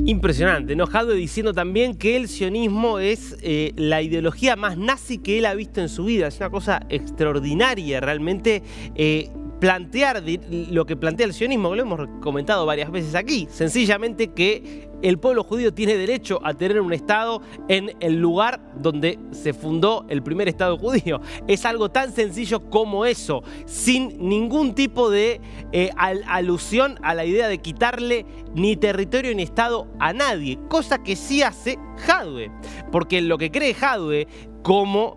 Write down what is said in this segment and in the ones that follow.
Impresionante, ¿no? Jadwe diciendo también que el sionismo es la ideología más nazi que él ha visto en su vida. Es una cosa extraordinaria realmente plantear lo que plantea el sionismo, que lo hemos comentado varias veces aquí. Sencillamente que el pueblo judío tiene derecho a tener un Estado en el lugar donde se fundó el primer Estado judío. Es algo tan sencillo como eso, sin ningún tipo de alusión a la idea de quitarle ni territorio ni Estado a nadie, cosa que sí hace Jadwe, porque lo que cree Jadwe como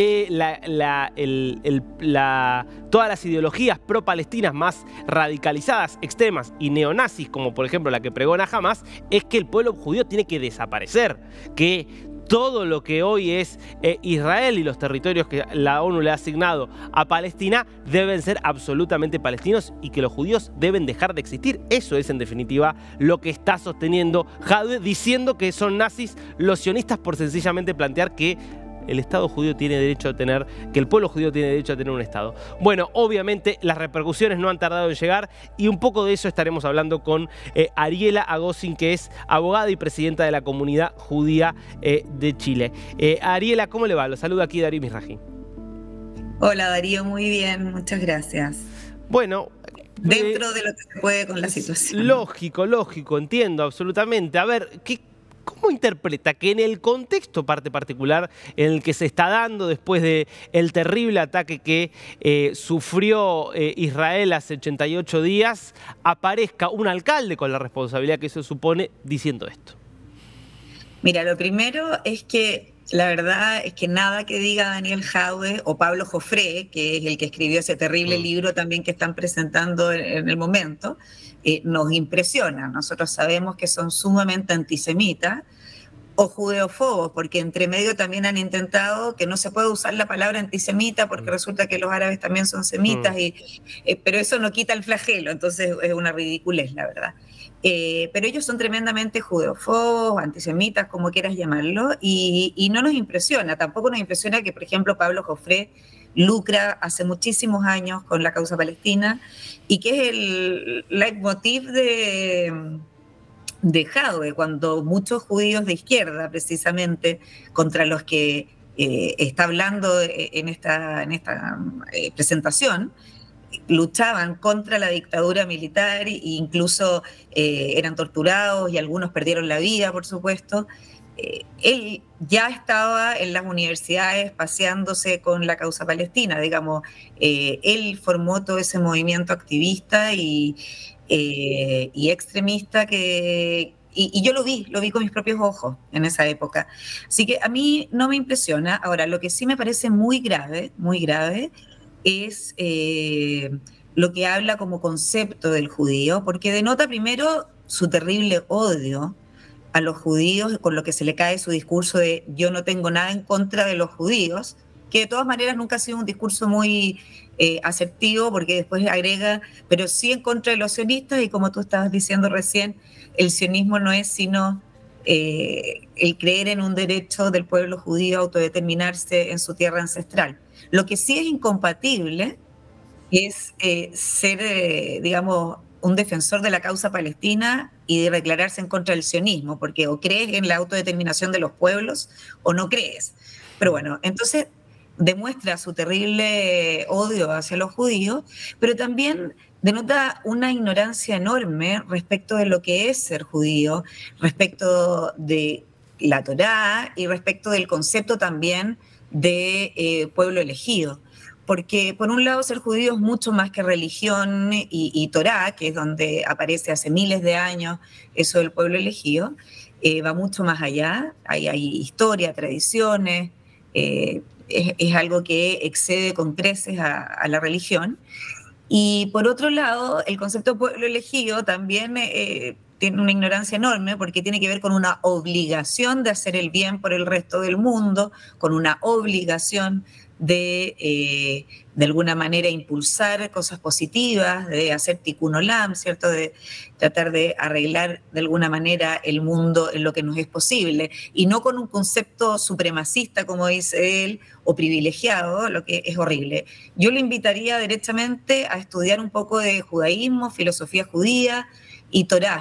todas las ideologías pro-palestinas más radicalizadas, extremas y neonazis, como por ejemplo la que pregona Hamas, es que el pueblo judío tiene que desaparecer, que todo lo que hoy es Israel y los territorios que la ONU le ha asignado a Palestina deben ser absolutamente palestinos y que los judíos deben dejar de existir. Eso es en definitiva lo que está sosteniendo Jadwe, diciendo que son nazis los sionistas por sencillamente plantear que el Estado judío tiene derecho a tener, que el pueblo judío tiene derecho a tener un Estado. Bueno, obviamente las repercusiones no han tardado en llegar y un poco de eso estaremos hablando con Ariela Agosin, que es abogada y presidenta de la comunidad judía de Chile. Ariela, ¿cómo le va? Lo saluda aquí Darío Misraji. Hola Darío, muy bien, muchas gracias. Bueno, dentro de lo que se puede con la situación. Lógico, entiendo absolutamente. A ver, ¿cómo interpreta que en el contexto particular en el que se está dando después del terrible ataque que sufrió Israel hace 88 días, aparezca un alcalde con la responsabilidad que eso supone diciendo esto? Mira, lo primero es que la verdad es que nada que diga Daniel Jadwe o Pablo Jofré, que es el que escribió ese terrible libro también que están presentando en el momento, nos impresiona. Nosotros sabemos que son sumamente antisemitas o judeofobos, porque entre medio también han intentado que no se pueda usar la palabra antisemita porque resulta que los árabes también son semitas, pero eso no quita el flagelo, entonces es una ridiculez, la verdad. Pero ellos son tremendamente judeofobos, antisemitas, como quieras llamarlo, y no nos impresiona. Tampoco nos impresiona que, por ejemplo, Pablo Jofré lucra hace muchísimos años con la causa palestina y que es el leitmotiv de Jadwe, cuando muchos judíos de izquierda, precisamente, contra los que está hablando en esta presentación, luchaban contra la dictadura militar e incluso eran torturados y algunos perdieron la vida, por supuesto. Él ya estaba en las universidades paseándose con la causa palestina, digamos, él formó todo ese movimiento activista y extremista y yo lo vi con mis propios ojos en esa época. Así que a mí no me impresiona. Ahora, lo que sí me parece muy grave, es lo que habla como concepto del judío, porque denota primero su terrible odio a los judíos, con lo que se le cae su discurso de yo no tengo nada en contra de los judíos, que de todas maneras nunca ha sido un discurso muy asertivo, porque después agrega, pero sí en contra de los sionistas, y como tú estabas diciendo recién, el sionismo no es sino el creer en un derecho del pueblo judío a autodeterminarse en su tierra ancestral. Lo que sí es incompatible es ser, digamos, un defensor de la causa palestina y de declararse en contra del sionismo, porque o crees en la autodeterminación de los pueblos o no crees. Pero bueno, entonces demuestra su terrible odio hacia los judíos, pero también denota una ignorancia enorme respecto de lo que es ser judío, respecto de la Torá y respecto del concepto también de pueblo elegido. Porque por un lado ser judío es mucho más que religión y Torá, que es donde aparece hace miles de años eso del pueblo elegido, va mucho más allá, hay historia, tradiciones, es algo que excede con creces a la religión. Y por otro lado, el concepto de pueblo elegido también tiene una ignorancia enorme porque tiene que ver con una obligación de hacer el bien por el resto del mundo, con una obligación de alguna manera impulsar cosas positivas, de hacer tikkun olam, ¿cierto? De tratar de arreglar de alguna manera el mundo en lo que nos es posible, y no con un concepto supremacista, como dice él, o privilegiado, lo que es horrible. Yo le invitaría derechamente a estudiar un poco de judaísmo, filosofía judía y Torá,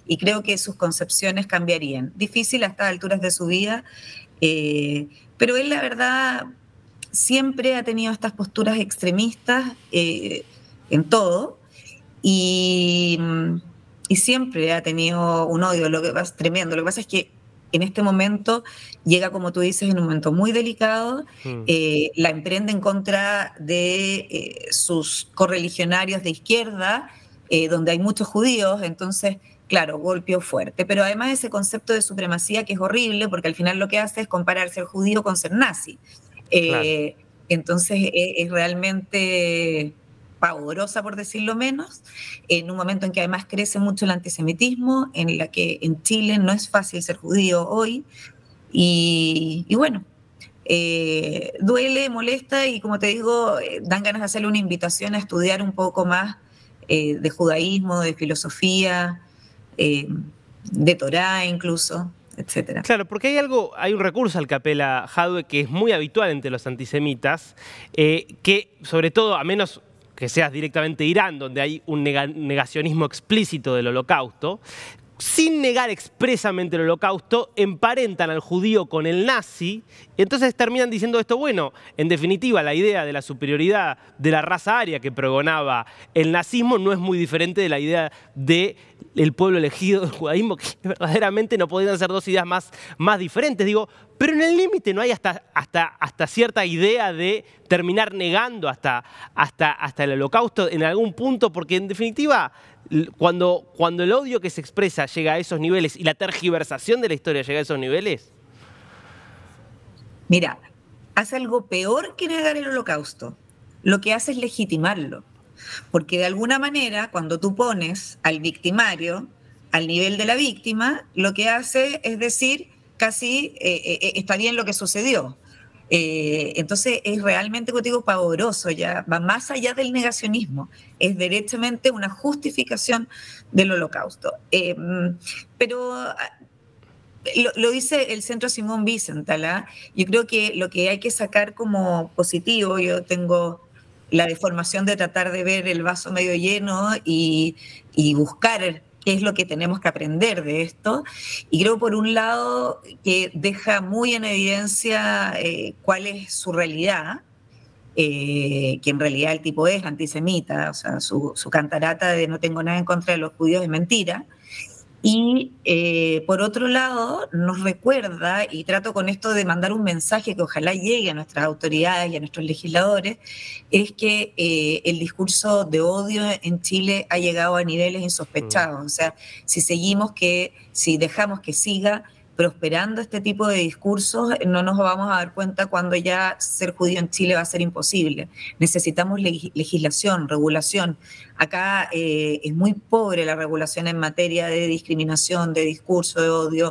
y creo que sus concepciones cambiarían. Difícil a estas alturas de su vida, pero él, la verdad, siempre ha tenido estas posturas extremistas en todo, y, y siempre ha tenido un odio, lo que pasa, tremendo. Lo que pasa es que en este momento llega, como tú dices, en un momento muy delicado, la emprende en contra de sus correligionarios de izquierda, donde hay muchos judíos, entonces, claro, golpeó fuerte. Pero además ese concepto de supremacía que es horrible, porque al final lo que hace es comparar ser judío con ser nazi. Claro. Entonces es realmente pavorosa, por decirlo menos, en un momento en que además crece mucho el antisemitismo, en la que en Chile no es fácil ser judío hoy, y bueno, duele, molesta, y como te digo, dan ganas de hacerle una invitación a estudiar un poco más de judaísmo, de filosofía, de Torá incluso, etcétera. Claro, porque hay un recurso al que apela Jadwe que es muy habitual entre los antisemitas, que sobre todo, a menos que seas directamente Irán, donde hay un negacionismo explícito del holocausto, sin negar expresamente el holocausto, emparentan al judío con el nazi, y entonces terminan diciendo esto, bueno, en definitiva la idea de la superioridad de la raza aria que pregonaba el nazismo no es muy diferente de la idea del pueblo elegido del judaísmo, que verdaderamente no podrían ser dos ideas más diferentes, digo, pero en el límite no hay hasta cierta idea de terminar negando hasta el holocausto en algún punto, porque en definitiva, cuando el odio que se expresa llega a esos niveles y la tergiversación de la historia llega a esos niveles. Mira, hace algo peor que negar el holocausto. Lo que hace es legitimarlo. Porque de alguna manera, cuando tú pones al victimario al nivel de la víctima, lo que hace es decir, casi está bien lo que sucedió. Entonces es realmente, contigo, pavoroso, ya va más allá del negacionismo, es derechamente una justificación del holocausto. Pero lo dice el Centro Simón Wiesenthal. Yo creo que lo que hay que sacar como positivo, yo tengo la deformación de tratar de ver el vaso medio lleno y buscar qué es lo que tenemos que aprender de esto. Y creo, por un lado, que deja muy en evidencia cuál es su realidad, que en realidad el tipo es antisemita, o sea, su cantarata de no tengo nada en contra de los judíos es mentira. Y por otro lado, nos recuerda, y trato con esto de mandar un mensaje que ojalá llegue a nuestras autoridades y a nuestros legisladores, es que el discurso de odio en Chile ha llegado a niveles insospechados. O sea, si dejamos que siga prosperando este tipo de discursos, no nos vamos a dar cuenta cuando ya ser judío en Chile va a ser imposible. Necesitamos legislación, regulación. Acá es muy pobre la regulación en materia de discriminación, de discurso de odio,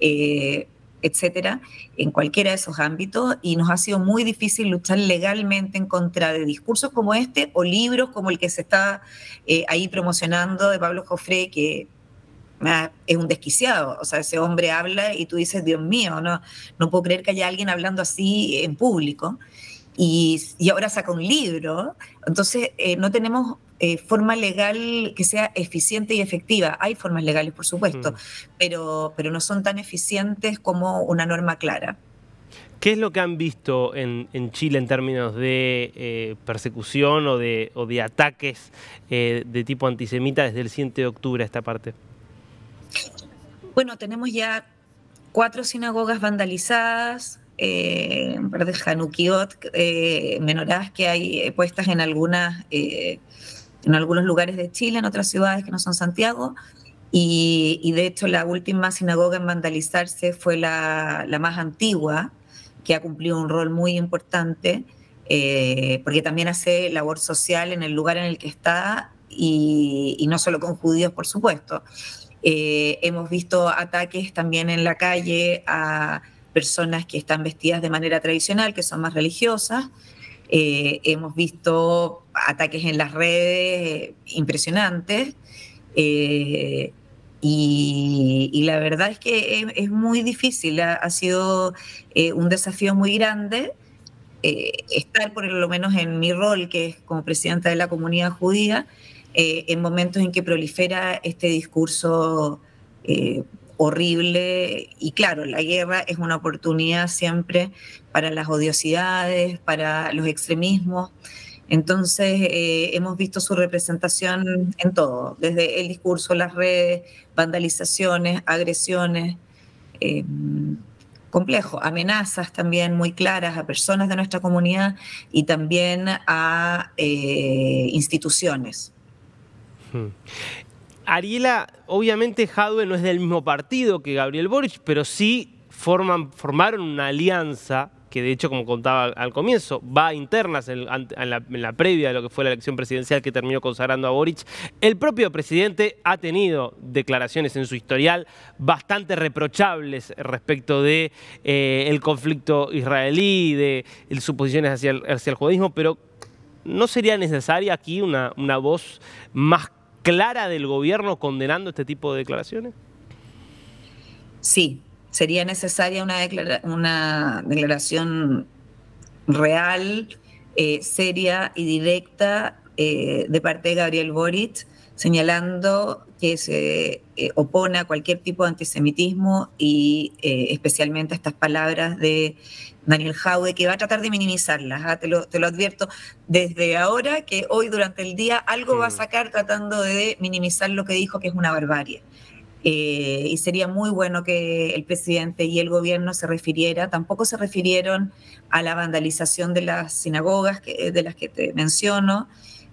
etcétera, en cualquiera de esos ámbitos, y nos ha sido muy difícil luchar legalmente en contra de discursos como este o libros como el que se está ahí promocionando de Pablo Jofré, que es un desquiciado. O sea, ese hombre habla y tú dices, Dios mío, no puedo creer que haya alguien hablando así en público, y ahora saca un libro. Entonces no tenemos forma legal que sea eficiente y efectiva. Hay formas legales, por supuesto, pero no son tan eficientes como una norma clara. ¿Qué es lo que han visto en Chile en términos de persecución o de ataques de tipo antisemita desde el 7 de octubre a esta parte? Bueno, tenemos ya 4 sinagogas vandalizadas, un par de Hanukiot menorás que hay puestas en algunos lugares de Chile, en otras ciudades que no son Santiago, y de hecho la última sinagoga en vandalizarse fue la más antigua, que ha cumplido un rol muy importante, porque también hace labor social en el lugar en el que está, y no solo con judíos, por supuesto. Hemos visto ataques también en la calle a personas que están vestidas de manera tradicional, que son más religiosas. Hemos visto ataques en las redes impresionantes. Y la verdad es que es muy difícil. Ha sido un desafío muy grande estar, por lo menos en mi rol, que es como presidenta de la comunidad judía, en momentos en que prolifera este discurso horrible. Y claro, la guerra es una oportunidad siempre para las odiosidades, para los extremismos. Entonces, hemos visto su representación en todo, desde el discurso, las redes, vandalizaciones, agresiones, eh, complejo, amenazas también muy claras a personas de nuestra comunidad y también a instituciones. Ariela, obviamente Jadwe no es del mismo partido que Gabriel Boric, pero sí formaron una alianza que, de hecho, como contaba al comienzo, va a internas en la previa de lo que fue la elección presidencial que terminó consagrando a Boric. El propio presidente ha tenido declaraciones en su historial bastante reprochables respecto de el conflicto israelí, de sus posiciones hacia el judaísmo, pero ¿no sería necesaria aquí una voz más clara del gobierno condenando este tipo de declaraciones? Sí, sería necesaria una declaración real, seria y directa de parte de Gabriel Boric, señalando que se opone a cualquier tipo de antisemitismo y especialmente a estas palabras de Daniel Jadwe, que va a tratar de minimizarlas, ¿eh? Te lo advierto desde ahora, que hoy durante el día algo va a sacar tratando de minimizar lo que dijo, que es una barbarie. Y sería muy bueno que el presidente y el gobierno tampoco se refirieron a la vandalización de las sinagogas de las que te menciono,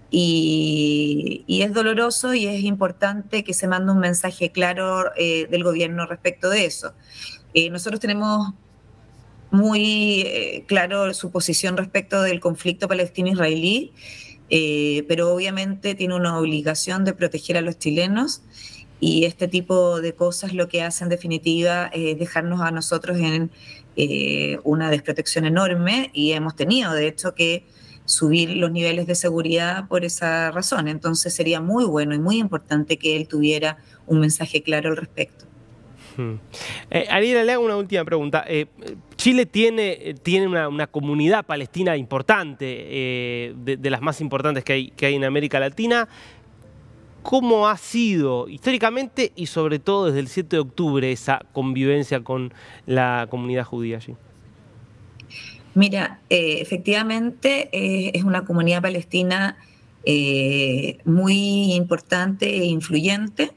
y es doloroso y es importante que se mande un mensaje claro del gobierno respecto de eso. Nosotros tenemos muy claro su posición respecto del conflicto palestino-israelí, pero obviamente tiene una obligación de proteger a los chilenos. Y este tipo de cosas lo que hace en definitiva es dejarnos a nosotros en una desprotección enorme, y hemos tenido de hecho que subir los niveles de seguridad por esa razón. Entonces sería muy bueno y muy importante que él tuviera un mensaje claro al respecto. Ariela, le hago una última pregunta. Chile tiene una comunidad palestina importante, de las más importantes que hay en América Latina. ¿Cómo ha sido históricamente y sobre todo desde el 7 de octubre esa convivencia con la comunidad judía allí? Mira, efectivamente es una comunidad palestina muy importante e influyente,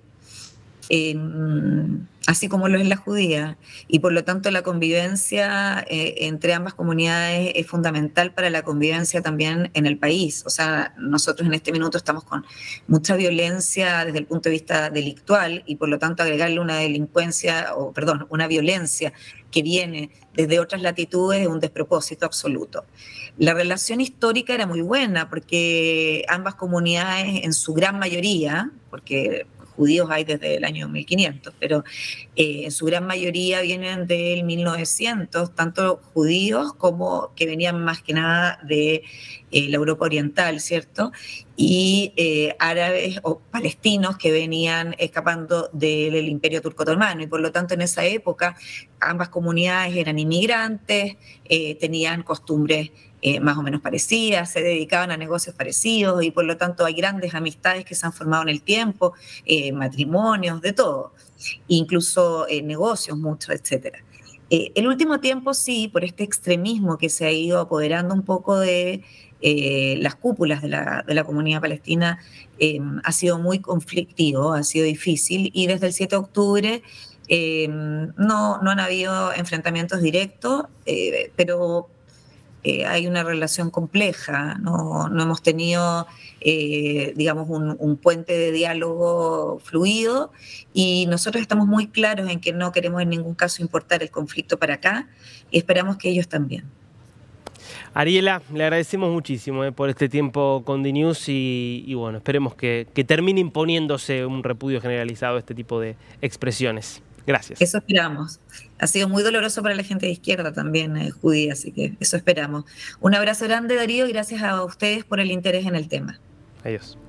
así como lo es la judía, y por lo tanto la convivencia entre ambas comunidades es fundamental para la convivencia también en el país. O sea, nosotros en este minuto estamos con mucha violencia desde el punto de vista delictual, y por lo tanto agregarle una violencia que viene desde otras latitudes es un despropósito absoluto. La relación histórica era muy buena porque ambas comunidades, en su gran mayoría, porque judíos hay desde el año 1500, pero en su gran mayoría vienen del 1900, tanto judíos como que venían más que nada de la Europa Oriental, ¿cierto? Y árabes o palestinos que venían escapando del Imperio Turco Otomano, y por lo tanto en esa época ambas comunidades eran inmigrantes, tenían costumbres más o menos parecidas, se dedicaban a negocios parecidos, y por lo tanto hay grandes amistades que se han formado en el tiempo, matrimonios, de todo, incluso negocios muchos, etcétera. El último tiempo sí, por este extremismo que se ha ido apoderando un poco de las cúpulas de la comunidad palestina, ha sido muy conflictivo, ha sido difícil, y desde el 7 de octubre no han habido enfrentamientos directos, pero hay una relación compleja, no hemos tenido, digamos, un puente de diálogo fluido, y nosotros estamos muy claros en que no queremos en ningún caso importar el conflicto para acá, y esperamos que ellos también. Ariela, le agradecemos muchísimo por este tiempo con DNews y bueno, esperemos que termine imponiéndose un repudio generalizado a este tipo de expresiones. Gracias. Eso esperamos. Ha sido muy doloroso para la gente de izquierda también, judía, así que eso esperamos. Un abrazo grande, Darío, y gracias a ustedes por el interés en el tema. Adiós.